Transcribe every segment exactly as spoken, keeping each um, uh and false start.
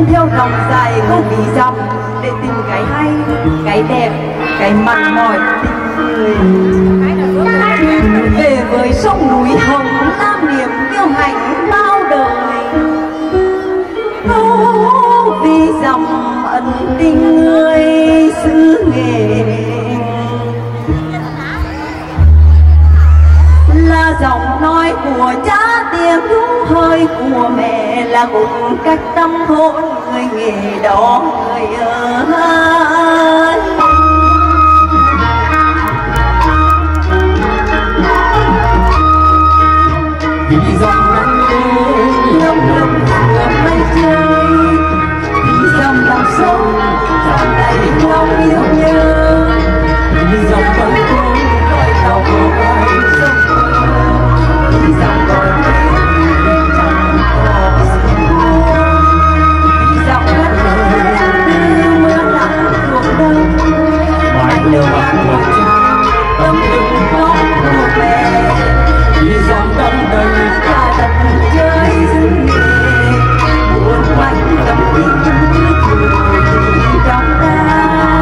theo dòng dài câu vì dòng để tìm cái hay, cái đẹp, cái mặn mỏi tình người. Về với sông núi Hồng lam niềm kiêu hãnh bao đời, câu vì dòng ân tình người xứ nghệ. Là giọng nói của cha, tiếng ru hơi của mẹ, là một cách tâm hồn người nghề đó người ơi. Vì dòng nắng đêm lông lông giữa mây trời, vì dòng dòng sông tràn đầy lòng yêu nhớ, vì dòng con cung gọi tàu của ai sông, vì dòng con đêm chẳng có sương mù, vì dòng ngân như mưa lặng thuộc đông, mãi lưu bạc một chân tâm linh con của mẹ. Vì dòng tâm đầy cả đất trời rừng nghề, buồn quanh tâm tình trong ta.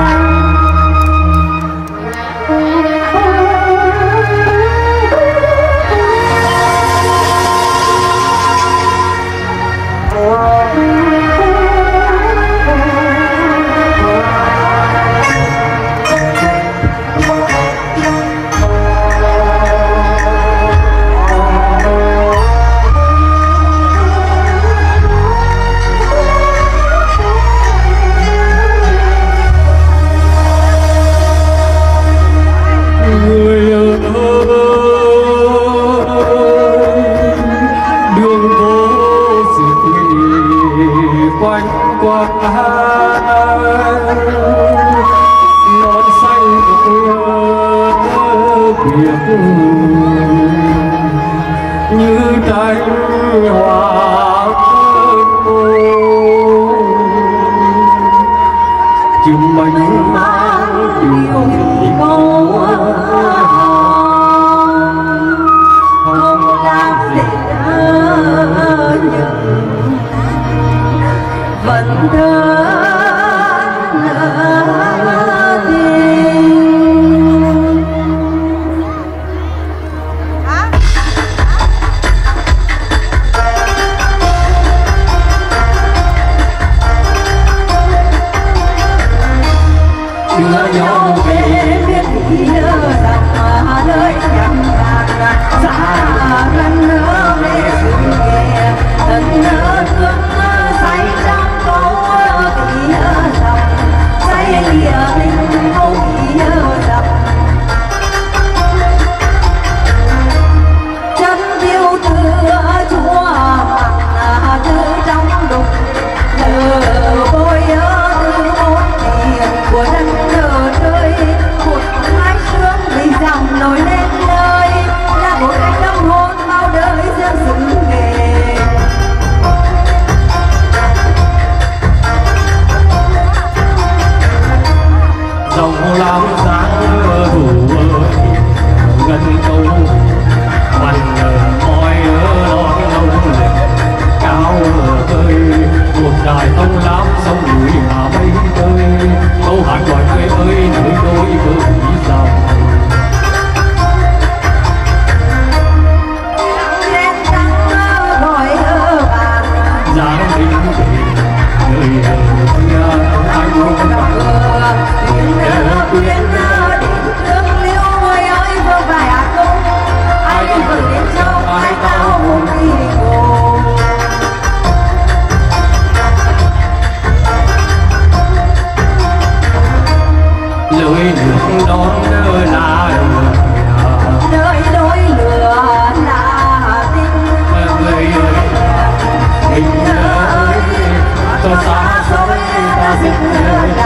Như cánh hoa cơn mơ, chim mình mang điều gì câu không làm gì nữa, nhưng vẫn thơ đưa nhau về biết đi nhớ rằng nơi nhầm vàng xa gần nữa để xuân nghề tận nhớ thương say trong câu vì nhớ dòng say lìa linh câu vì nhớ dòng chân yêu thưa chúa mặc thư trong đục lờ bôi nhớ thương ôn tiền của đất dòng nổi lên nơi là một cách tâm hồn bao đời dương dựng nghề. Dòng lam sáng thủ ngân câu mặn mỏi đón nông lịch cao tơi cuộc đời không lắm sông núi mà mây tơi câu hát gọi người ơi nơi đôi bờ dòng. Lưỡi nước đón là nơi đôi lửa là tình người ơi mình ơi cho xa xôi ta xin